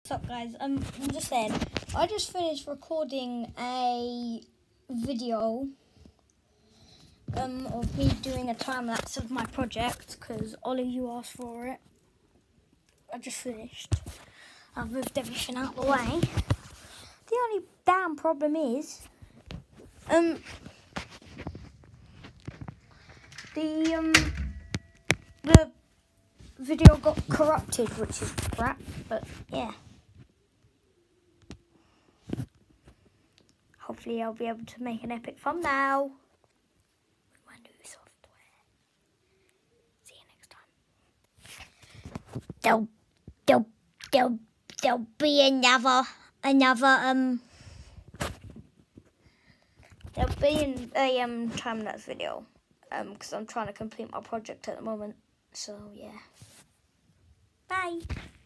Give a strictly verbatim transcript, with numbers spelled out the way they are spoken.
What's up, guys? Um, I'm just saying, I just finished recording a video um of me doing a time lapse of my project because Ollie, you asked for it. I just finished. I've moved everything out of the way. The only damn problem is, um, the um the video got corrupted, which is crap. But yeah. Hopefully I'll be able to make an epic thumbnail with my new software. See you next time. There'll, there'll, there'll, there'll be another, another, um, there'll be an, a um, time-lapse video, um, because I'm trying to complete my project at the moment. So, yeah. Bye.